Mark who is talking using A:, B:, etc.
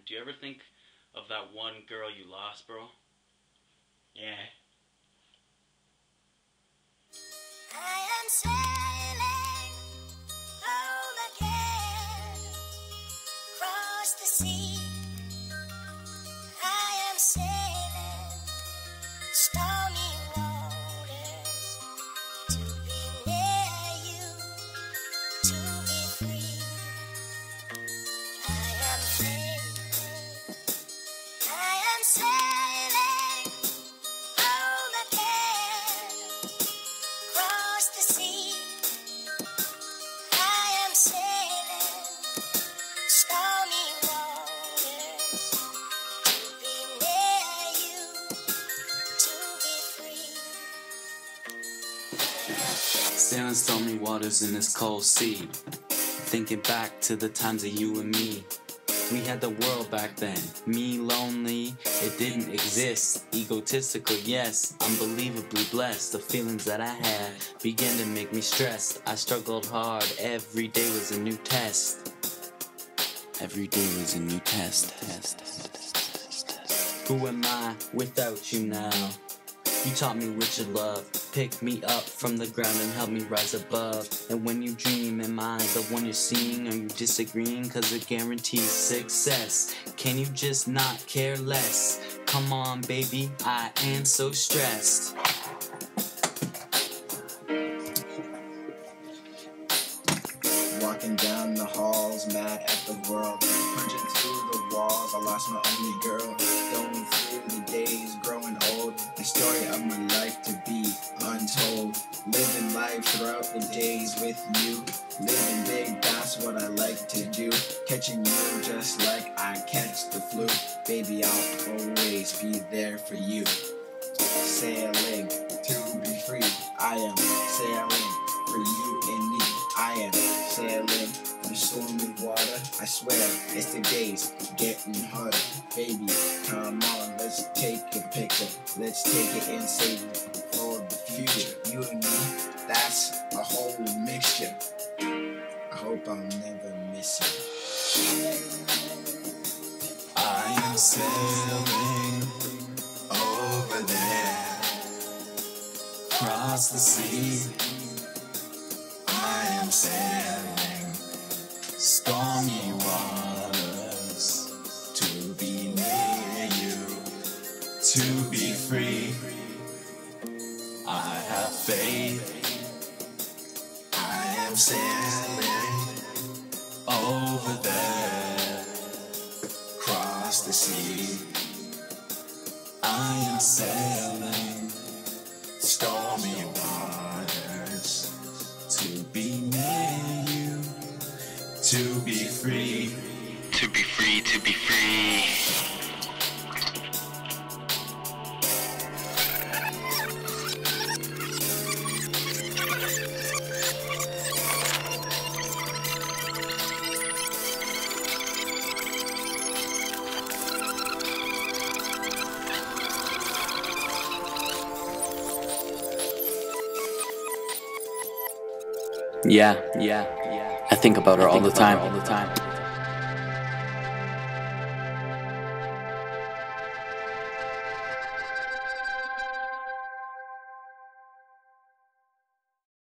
A: Do you ever think of that one girl you lost, bro?
B: Yeah.
C: I am sailing home again, across the sea. I am sailing stormy waters to be near you, to be free. I am sailing home again, across the sea. I am sailing stormy waters to be near you, to be free.
D: Sailing stormy waters in this cold sea. Thinking back to the times of you and me. We had the world back then. Me lonely, it didn't exist. Egotistical, yes, unbelievably blessed. The feelings that I had began to make me stressed. I struggled hard, every day was a new test. Every day was a new test. Who am I without you now? You taught me what you love, picked me up from the ground and helped me rise above. And when you dream, am I the one you're seeing? Are you disagreeing? Cause it guarantees success. Can you just not care less? Come on, baby, I am so stressed.
B: Walking down the halls, mad at the world, punching through the walls. I lost my only girl, going through the days, growing old. The story of my life to be untold. Living life throughout the days with you. Living big, that's what I like to do. Catching you just like I catch the flu. Baby, I'll always be there for you. Sailing to be free. I am sailing for you and me. I am sailing through stormy water. I swear it's the days getting harder. Baby, come on, let's take a picture. Let's take it and save it for the future. You and me, that's a whole mixture. I hope I'll never miss you.
D: I am sailing over there, across the sea. I am sailing stormy waters to be near you, to be free. I have faith. I am sailing over there, across the sea. I am sailing stormy waters to be near you, to be free.
A: To be free, to be free.
D: Yeah. I think about her all the time.